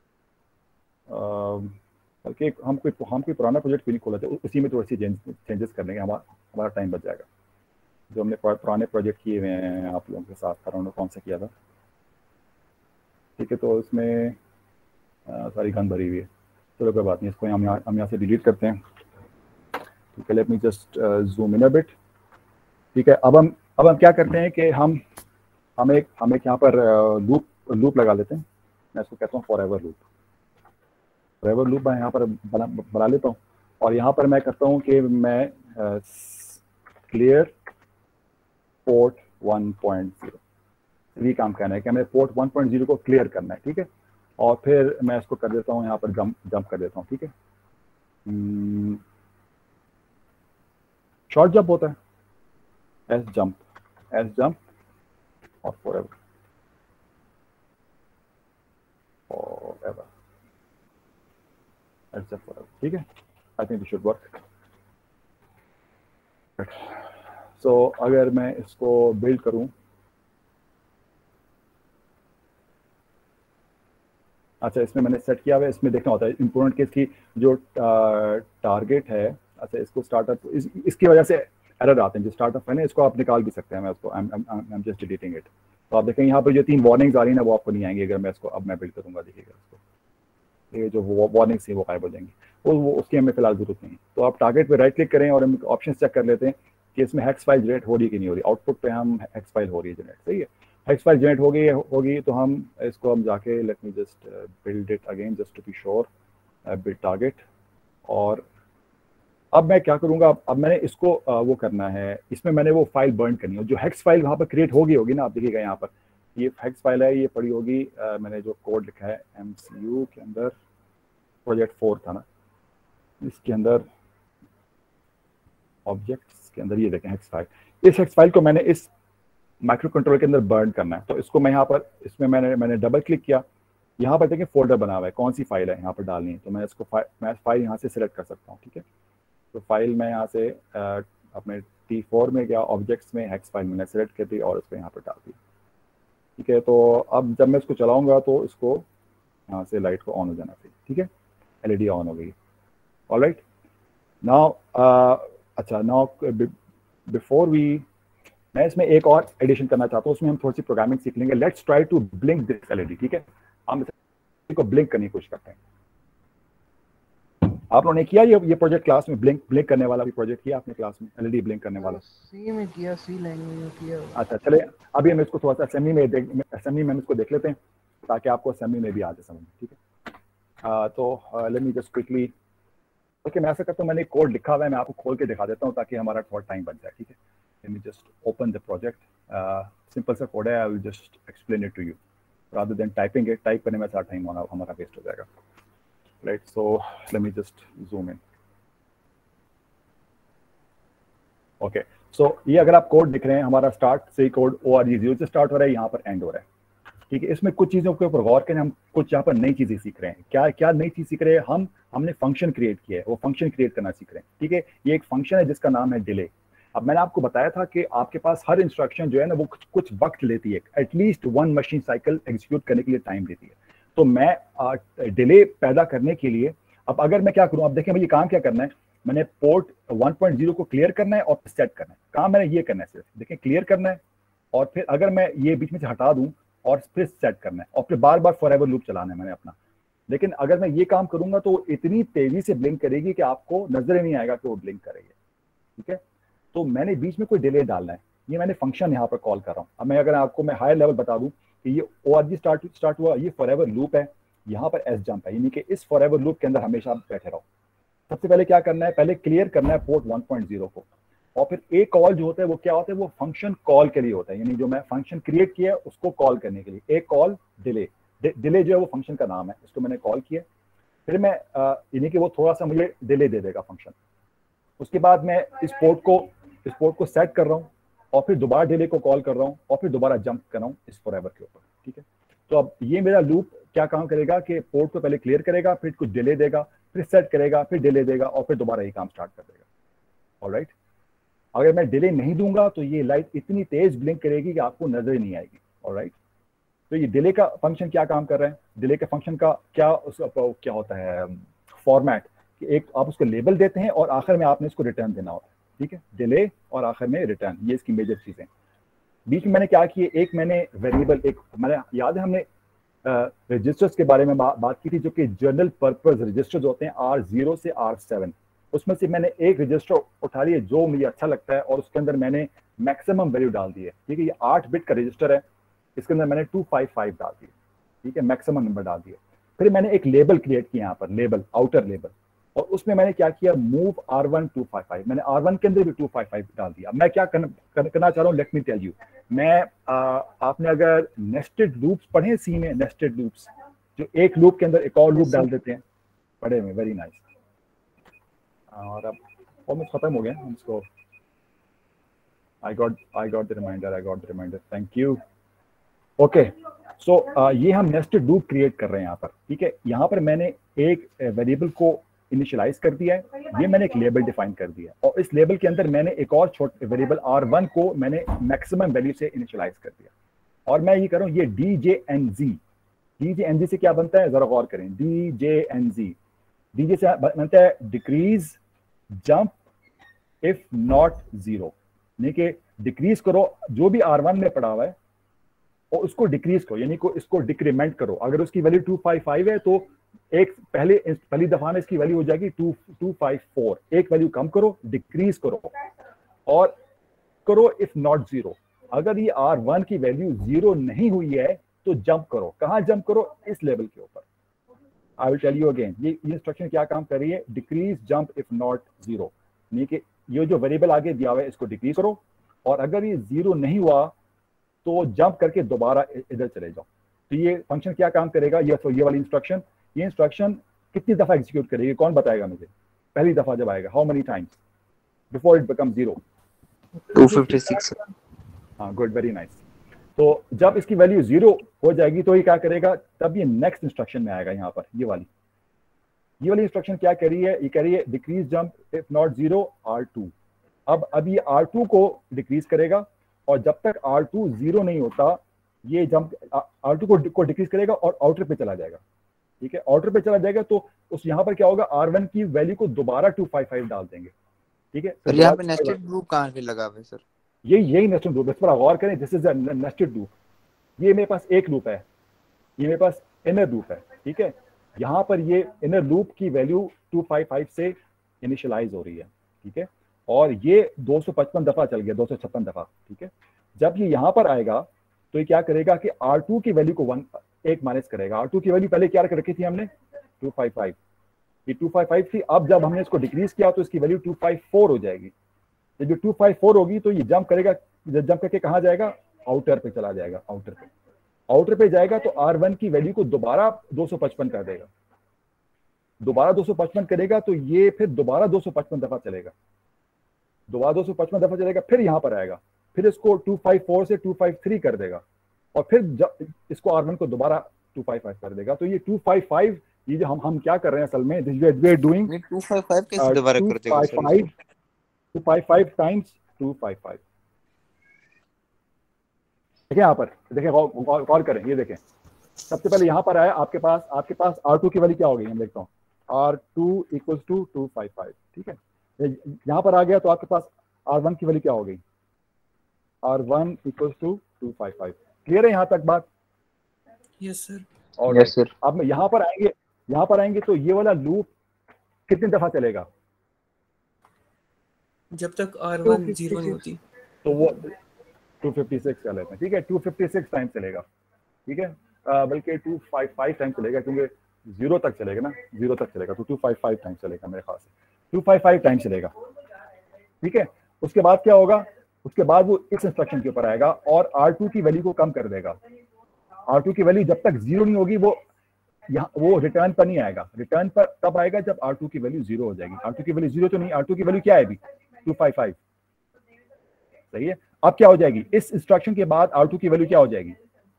बल्कि हम कोई पुराना प्रोजेक्ट क्यों नहीं खोला था, उसी में थोड़ी सी चेंजेस कर लेंगे, हमारा टाइम बच जाएगा। जो हमने पुराने प्रोजेक्ट किए हुए हैं आप लोगों के साथ, अराउंड कौन सा किया था, ठीक है। तो इसमें सारी गन भरी हुई है, चलो कोई बात नहीं, इसको हम यहाँ से डिलीट करते हैं, ठीक है। Let me just zoom in a bit, ठीक है। अब हम क्या करते हैं कि हम एक यहाँ पर लूप लगा लेते हैं। मैं इसको कहता हूँ फॉरएवर लूप। फॉरएवर लूप मैं यहाँ पर बना लेता हूँ, और यहाँ पर मैं करता हूँ कि मैं क्लियर पोर्ट 1.0, ये काम करना है कि हमें पोर्ट 1.0 को क्लियर करना है, ठीक है। और फिर मैं इसको कर देता हूँ यहाँ पर जंप कर देता हूँ, ठीक है। शॉर्ट जंप होता है, एस जंप और फॉरएवर एस जंप फॉरएवर, ठीक है। I think this should work. So अगर मैं इसको बिल्ड करूं, अच्छा इसमें मैंने सेट किया हुआ है, इसमें देखना होता है इंपोर्टेंट केस की जो टारगेट है। अच्छा इसको स्टार्टअप इसकी वजह से एरर आते हैं जो स्टार्टअप है ना, इसको आप निकाल भी सकते हैं, मैं उसको I am just deleting it. तो आप देखें यहाँ पर जो 3 वार्निंग्स आ रही है ना, वो आपको नहीं आएंगी अगर मैं इसको अब मैं बिल्ड करूंगा। देखिएगा इसको, ये जो वार्निंग्स है वो गायब हो जाएंगी, वो उसकी हमें फिलहाल जरूरत नहीं है। तो आप टारगेट पे राइट क्लिक करें और हम ऑप्शन चेक कर लेते हैं कि इसमें हेक्स फाइल जनरेट हो रही कि नहीं हो रही। आउटपुट पे हम हेक्स फाइल हो रही है जनरेट, सही है। हेक्स फाइल जनरेट होगी तो हम इसको हम जाके let me just build it again just to be sure, build target. और अब मैं क्या करूंगा, अब मैंने इसको वो करना है, इसमें मैंने वो फाइल बर्न करनी है जो हेक्स फाइल वहाँ पर क्रिएट होगी ना। आप देखिएगा यहाँ पर ये हेक्स फाइल है, ये पड़ी होगी। मैंने जो कोड लिखा है MCU के अंदर, प्रोजेक्ट 4 था ना, इसके अंदर ऑब्जेक्ट्स के अंदर ये देखें हेक्स फाइल। इस हेक्स फाइल को मैंने इस माइक्रो कंट्रोलर के अंदर बर्न करना है। तो इसको मैं यहाँ पर इसमें मैंने डबल क्लिक किया, यहाँ पर देखें फोल्डर बना हुआ है, कौन सी फाइल है यहाँ पर डालनी है। तो मैं इसको मैं फाइल यहाँ से सिलेक्ट कर सकता हूँ, ठीक है। तो फाइल मैं यहाँ से अपने T4 में गया, ऑब्जेक्ट्स में हेक्स फाइल मैंने सेलेक्ट कर दी और इसको यहाँ पर डाल दी, ठीक है। तो अब जब मैं इसको चलाऊंगा तो इसको यहाँ से लाइट को ऑन हो जाना चाहिए, ठीक है। LED ऑन हो गई, ऑलराइट। नाउ अच्छा नाउ बिफोर वी, मैं इसमें एक और एडिशन करना चाहता हूँ, उसमें हम थोड़ी सी प्रोग्रामिंग सीख लेंगे। Let's try to blink this LED, ठीक है। हम इसको ब्लिंक करने की कोशिश करते हैं। आप लोगों ने किया ये प्रोजेक्ट क्लास में, ब्लिंक करने वाला भी प्रोजेक्ट किया आपने क्लास में, LED ब्लिंक करने वाला? सी में किया, सी लैंग्वेज में किया। अच्छा चले अभी हम इसको थोड़ा सा असेंबली में इसको देख लेते हैं ताकि आपको असेंबली में भी आ जाए समझ में, ठीक है। तो let me just quickly, okay मैं ऐसा करता हूँ, मैंने कोड लिखा हुआ है, मैं आपको खोल के दिखा देता हूँ ताकि हमारा थोड़ा टाइम बच जाए, ठीक है। Let me just open the project, simple सा कोड है, I will just explain it to you rather than typing it. Type करने में सारा टाइम हमारा वेस्ट हो जाएगा, right. So let me just zoom in, okay. So ये अगर आप कोड दिख रहे हैं, हमारा स्टार्ट से कोड ORG 0 से स्टार्ट हो रहा है, यहाँ पर एंड हो रहा है, ठीक है। इसमें कुछ चीज़ों के ऊपर गौर करें, हम कुछ यहाँ पर नई चीज़ें सीख रहे हैं। क्या क्या नई चीज़ सीख रहे हैं? हमने फंक्शन क्रिएट किया है, वो फंक्शन क्रिएट करना सीख रहे हैं, ठीक है। ये एक फंक्शन है जिसका नाम है डिले। अब मैंने आपको बताया था कि आपके पास हर इंस्ट्रक्शन जो है ना वो कुछ वक्त लेती है, एटलीस्ट 1 मशीन साइकिल एग्जीक्यूट करने के लिए टाइम लेती है। तो मैं डिले पैदा करने के लिए अब अगर मैं क्या करूँ, अब देखें मुझे काम क्या करना है, मैंने पोर्ट 1.0 को क्लियर करना है और सेट करना है। काम मैंने ये करना है, सिर्फ देखें क्लियर करना है और फिर अगर मैं ये बीच में से हटा दूं और फिर सेट करना है और फिर बार बार फॉरएवर लूप चलाना है मैंने अपना। लेकिन अगर मैं ये काम करूंगा तो इतनी तेजी से ब्लिंक करेगी कि आपको नजर ही नहीं आएगा कि वो ब्लिंक करेगी, ठीक है। तो मैंने बीच में कोई डिले डालना है, ये मैंने फंक्शन यहाँ पर कॉल कर रहा हूँ। अब मैं अगर आपको मैं हायर लेवल बता दूं कि ये ORG स्टार्ट हुआ, ये फॉरएवर लूप है, यहाँ पर एस जंप है, यानी कि इस फॉरएवर लूप के अंदर हमेशा बैठे रहो। सबसे पहले क्या करना है, पहले क्लियर करना है पोर्ट 1.0 को, और फिर एक कॉल जो होता है वो क्या होता है, वो फंक्शन कॉल के लिए होता है, यानी जो मैं फंक्शन क्रिएट किया है उसको कॉल करने के लिए। एक कॉल डिले जो है वो फंक्शन का नाम है, इसको मैंने कॉल किया, फिर मैं यानी कि वो थोड़ा सा मुझे डिले दे देगा फंक्शन। उसके बाद मैं इस पोर्ट को सेट कर रहा हूँ और फिर दोबारा डिले को कॉल कर रहा हूँ और फिर दोबारा जंप कर रहा हूँ इस फॉरएवर के ऊपर, ठीक है। तो अब ये मेरा लूप क्या काम करेगा कि पोर्ट को पहले क्लियर करेगा, फिर कुछ डिले देगा, फिर सेट करेगा, फिर डिले देगा और फिर दोबारा ये काम स्टार्ट कर देगा, ऑलराइट। अगर मैं डिले नहीं दूंगा तो ये लाइट इतनी तेज ब्लिंक करेगी कि आपको नजर ही नहीं आएगी, ऑलराइट। तो ये डिले का फंक्शन क्या काम कर रहा है, डिले के फंक्शन का क्या होता है फॉर्मेट कि एक आप उसको लेबल देते हैं और आखिर में आपने इसको रिटर्न देना होता है, ठीक है। डिले और आखिर में रिटर्न, ये इसकी मेजर चीजें। बीच में मैंने क्या किया, एक मैंने वेरिएबल, एक मैंने याद है हमने रजिस्टर्स के बारे में बात की थी जो कि जनरल पर्पस रजिस्टर्स होते हैं R0 से R7। उसमें से मैंने एक रजिस्टर उठा लिया जो मुझे अच्छा लगता है और उसके अंदर मैंने मैक्सिमम वैल्यू डाल दी है, ठीक है। ये 8 बिट का रजिस्टर है, इसके अंदर मैंने 255 डाल दिया, ठीक है, मैक्सिमम नंबर डाल दिया। फिर मैंने एक लेबल क्रिएट किया यहाँ पर, लेबल, आउटर लेबल, और उसमें मैंने क्या किया, मूव R1 255, मैंने R1 के अंदर भी 255 डाल दिया। मैं क्या करना चाह रहा हूँ, लेट मी टेल यू। मैं आपने अगर नेस्टेड लूप्स पढ़े सी में, नेस्टेड लूप्स, जो एक लूप के अंदर एक और लूप डाल देते हैं, पढ़े हुए, वेरी नाइस। और अब ऑलमोस्ट खत्म हो गया इसको। I got the reminder, thank you. Okay, so ये हम नेस्टेड लूप क्रिएट कर रहे हैं यहाँ पर, ठीक है। यहाँ पर मैंने एक वेरिएबल को इनिशियलाइज कर दिया है, ये मैंने एक लेबल डिफाइन कर दिया है, और इस लेबल के अंदर मैंने एक और छोटे वेरिएबल r1 को मैंने मैक्सिमम वैल्यू से इनिशियलाइज कर दिया, और मैं ये करूँ, ये djnz से क्या बनता है, जरा गौर करें। dj से बनता है decrease jump if not zero, यानी कि डिक्रीज करो जो भी r1 में पड़ा हुआ है और उसको डिक्रीज करो, यानी को इसको डिक्रीमेंट करो। अगर उसकी वैल्यू 255 है तो एक पहली दफा में इसकी वैल्यू हो जाएगी 254, एक वैल्यू कम करो, डिक्रीज करो, और करो इफ नॉट जीरो। अगर ये r1 की वैल्यू जीरो नहीं हुई है तो जंप करो। कहां जंप करो, इस लेवल के ऊपर। I will tell you again, ये इंस्ट्रक्शन क्या काम कर रही है, decrease jump if not zero, यानी कि ये जो वेरिएबल आगे दिया हुआ है इसको डिक्रीज करो, और अगर ये जीरो नहीं हुआ तो जंप करके दोबारा इधर चले जाओ। तो ये फंक्शन क्या काम करेगा, ये वाली इंस्ट्रक्शन, ये इंस्ट्रक्शन कितनी दफा एग्जीक्यूट करेगी, कौन बताएगा मुझे? पहली दफा जब आएगा, how many times before it become zero? 256। हाँ, गुड, वेरी नाइस। तो जब इसकी वैल्यू जीरो हो जाएगी तो ये क्या करेगा, तब ये नेक्स्ट इंस्ट्रक्शन में आएगा। यहाँ पर ये वाली इंस्ट्रक्शन क्या कह रही है, ये कह रही है decrease jump if not zero r2। अब ये r2 को डिक्रीज करेगा, और जब तक r2 जीरो नहीं होता ये जंप r2 को डिक्रीज करेगा और आउटर पे चला जाएगा, ठीक है। आउटर पे चला जाएगा तो उस यहाँ पर क्या होगा, r1 की वैल्यू को दोबारा 255 डाल देंगे, ठीक है। सर यहाँ पे नेस्टेड लूप कहाँ पे लगा हुआ है सर? यही नेस्टेड लूप, इस पर गौर करें, दिस इज नेस्टेड लूप। ये मेरे पास एक लूप है, ये मेरे पास इनर लूप है, ठीक है। यहाँ पर ये इनर लूप की वैल्यू 255 से इनिशियलाइज हो रही है, ठीक है, और ये 255 दफा चल गया, 256 दफा, ठीक है। जब ये यहाँ पर आएगा तो ये क्या करेगा कि r2 की वैल्यू को 1 माइनस करेगा। r2 की वैल्यू पहले क्या रखी थी हमने, 255, ये 255 थी। अब जब हमने इसको डिक्रीज किया तो इसकी वैल्यू 254 हो जाएगी। जब ये 254 होगी तो ये जंप करेगा, जंप करके कहाँ जाएगा, आउटर पे चला जाएगा। आउटर पे जाएगा तो r1 की वैल्यू को दोबारा 255 कर देगा, दोबारा 255 करेगा तो ये फिर दोबारा 255 दफा चलेगा, दोबारा 255 दफा चलेगा, फिर यहाँ पर आएगा, फिर इसको 254 से 253 कर देगा, और फिर इसको r1 को दोबारा 255 कर देगा। तो ये 255, ये जो हम क्या कर रहे हैं असल में, दिस वी आर डूइंग 255 कैसे दोबारा कर देगा सर? 255 टाइम्स 255। देखिए यहाँ पर, देखिए गौर करें, ये देखें, सबसे पहले यहाँ पर आया आपके पास r2 की वैल्यू क्या हो गई, हम देखता हूँ, r2 इक्वल्स टू 255, ठीक है। यहाँ पर आ गया तो आपके पास r1 की वैल्यू क्या हो गई, r1 इक्वल्स टू 255। क्लियर है यहाँ तक बात? Yes sir. और यस सर। अब यहाँ पर आएंगे तो ये वाला लूप कितनी दफा चलेगा, जब तक r1 जीरो नहीं होती तो वो 256 कर लेते हैं, ठीक है। 256 टाइम चलेगा, ठीक है, बल्कि 255 टाइम चलेगा, क्योंकि जीरो तक चलेगा ना, जीरो तक चलेगा तो 255 टाइम चलेगा मेरे ख्याल से, 255 टाइम चलेगा, ठीक है। उसके बाद क्या होगा, उसके बाद वो इस इंस्ट्रक्शन के ऊपर आएगा और r2 की वैल्यू को कम कर देगा। r2 की वैल्यू जब तक जीरो नहीं होगी वो रिटर्न पर नहीं आएगा। रिटर्न पर तब आएगा जब r2 की वैल्यू जीरो हो जाएगी। r2 की वैल्यू जीरो तो नहीं, r2 की वैल्यू क्या है अभी, 255, सही है। अब क्या हो जाएगी, इस इंस्ट्रक्शन के बाद r2 की वैल्यू क्या हो जाएगी,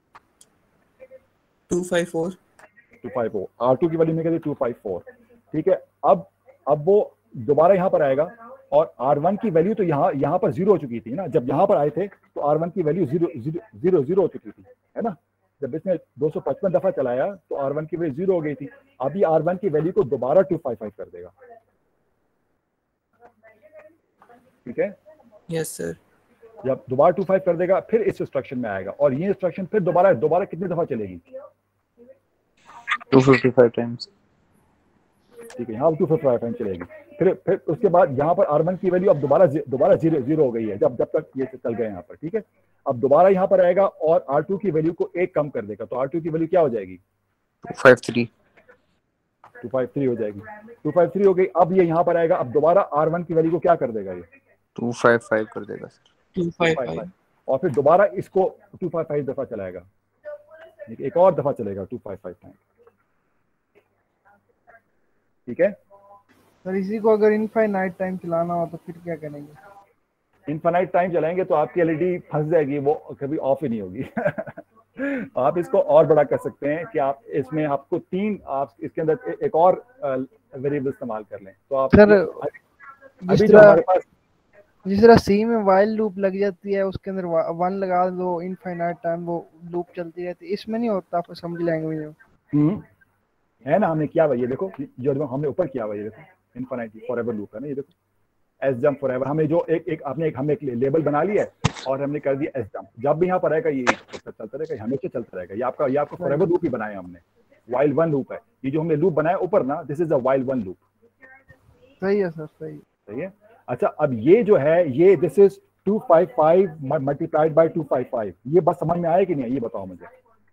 254। r2 की वैल्यू में कहते 254, ठीक है। अब वो दोबारा यहाँ पर आएगा और r1 की वैल्यू तो यहाँ पर जीरो हो चुकी थी ना, जब यहाँ पर आए थे तो r1 की वैल्यू जीरो हो चुकी थी, है ना। जब इसने 255 दफा चलाया तो r1 की वैल्यू जीरो हो गई थी। अब ये r1 की वैल्यू को दोबारा 255 कर देगा, ठीक है। Yes sir. जब दोबारा 25 कर देगा फिर इस इंस्ट्रक्शन में आएगा, और ये इंस्ट्रक्शन फिर दोबारा कितनी दफा चलेगी, 255 टाइम्स, ठीक है। यहाँ 255 टाइम चलेगी। फिर उसके बाद यहाँ पर r1 की वैल्यू अब दोबारा जीरो हो गई है, जब तक ये चल गए यहाँ पर, ठीक है। अब दोबारा यहाँ पर आएगा और r2 की वैल्यू को 1 कम कर देगा, तो r2 की वैल्यू क्या हो जाएगी, 253 हो जाएगी, 253 हो गई। अब ये यहाँ पर आएगा, अब दोबारा r1 की वैल्यू को क्या कर देगा, ये 255 कर देगा सर, 255, और फिर दोबारा इसको 255 दफा चलाएगा, एक और दफा चलेगा 255 टाइम, ठीक है। सर इसी को अगर इनफाइनाइट टाइम चलाना हो तो फिर क्या करेंगे? इनफाइनाइट टाइम चलाएंगे तो आपकी एलईडी फंस जाएगी, वो कभी ऑफ ही नहीं होगी। आप इसको और बड़ा कर सकते हैं कि आप इसमें आपको आप इसके अंदर एक और वेरिएबल इस्तेमाल कर लें। तो आप सर अभी जो हमारे पास जिस तरह सी में वाइल लूप लग जाती है, उसके अंदर 1 लगा दो, इनफाइनाइट टाइम वो लूप चलती रहती है, इसमें नहीं होता असेंबली लैंग्वेज में? है ना, हमने किया हुआ ये देखो, जो हमने ऊपर किया हुआ ये देखो, इनफाइनाइट फॉरएवर लूप है ना, ये देखो एस जंप फॉरएवर। हमें जो हमने एक लेबल बना लिया है और हमने कर दिया एस जंप। जब भी यहाँ पर आएगा ये चलता रहेगा, हमेशा चलता रहेगा। ये आपका फॉरएवर लूप ही बनाया हमने, वाइल वन लूप है ये जो हमने लूप बनाया ऊपर ना, this is a while one loop. सही है सर, सही है। अच्छा, अब ये जो है ये दिस इज 255 मल्टीप्लाइड बाय 255। ये बात समझ में आया कि नहीं, ये बताओ मुझे।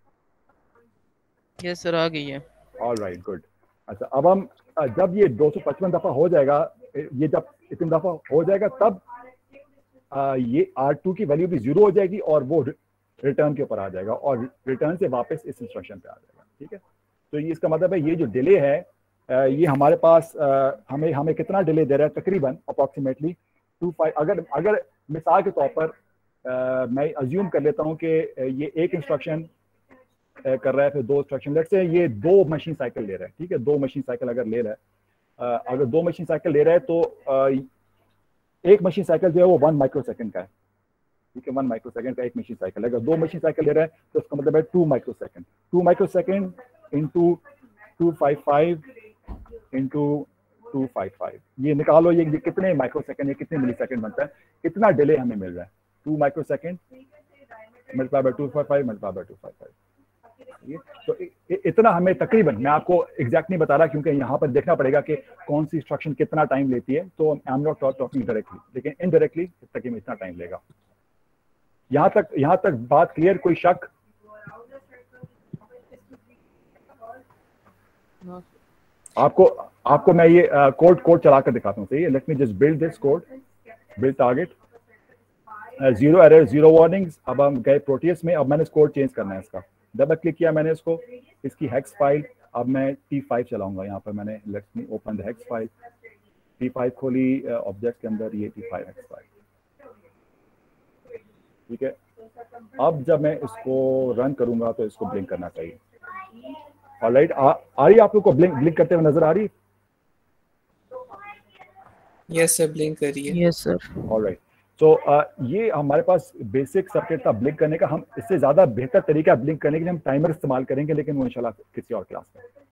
यस सर, आ गई है। All right, good. अच्छा, अब हम जब ये 255 दफा हो जाएगा, ये जब इतनी दफा हो जाएगा तब ये R2 की वैल्यू भी 0 हो जाएगी और वो रिटर्न के ऊपर आ जाएगा और रिटर्न से वापस इस इंस्ट्रक्शन पे आ जाएगा। ठीक है, तो ये इसका मतलब है ये जो डिले है ये हमारे पास हमें कितना डिले दे रहा है, तकरीबन अप्रॉक्सीमेटली 25। अगर मिसाल के तौर पर मैं अज्यूम कर लेता हूँ कि ये एक इंस्ट्रक्शन कर रहा है, फिर 2 इंस्ट्रक्शन, लेट्स से ये 2 मशीन साइकिल ले रहा है। ठीक है, 2 मशीन साइकिल अगर ले रहा है, अगर 2 मशीन साइकिल ले रहा है तो एक मशीन साइकिल जो है वो 1 माइक्रोसेकंड का है। ठीक है, 1 माइक्रोसेकंड का एक मशीन साइकिल। अगर 2 मशीन साइकिल ले रहा है तो उसका मतलब है 2 माइक्रोसेकंड। 2 माइक्रोसेकंड इंटू 255 इंटू 255, ये निकालो ये कितने माइक्रोसेकंड या कितने मिलीसेकंड बनता है, कितना डिले हमें मिल रहा है। 2 microsecond multiply by 255 multiply by 255। तो इतना हमें तकरीबन, मैं आपको एग्जैक्ट नहीं बता रहा क्योंकि यहाँ पर देखना पड़ेगा कि कौन सी इंस्ट्रक्शन कितना टाइम लेती है, तो I am not talking directly, लेकिन इनडायरेक्टली इतना टाइम लेगा। यहाँ तक बात क्लियर? कोई शक? आपको मैं ये कोड चला कर दिखाता हूँ। सही है, let me just build this code, build target, 0 error 0 warnings. अब हम गए प्रोटियस में, अब मैंने कोड चेंज करना है इसका। डबल क्लिक किया मैंने इसको, इसकी हेक्स फाइल, अब मैं T5 चलाऊंगा। यहाँ पर मैंने let's me open the hex file, T5 खोली ऑब्जेक्ट के अंदर, ये T5 हेक्स फाइल। ठीक है, अब जब मैं इसको रन करूंगा तो इसको ब्लिंक करना चाहिए। ऑलराइट, आ रही आप लोग को ब्लिंक करते हुए नजर आ रही? यस सर, ब्लिंक कर रही है। Yes sir. ऑलराइट, तो ये हमारे पास बेसिक सर्किट था ब्लिंक करने का। हम इससे ज्यादा बेहतर तरीका ब्लिंक करने के लिए हम टाइमर इस्तेमाल करेंगे, लेकिन वो इंशाल्लाह किसी और क्लास में।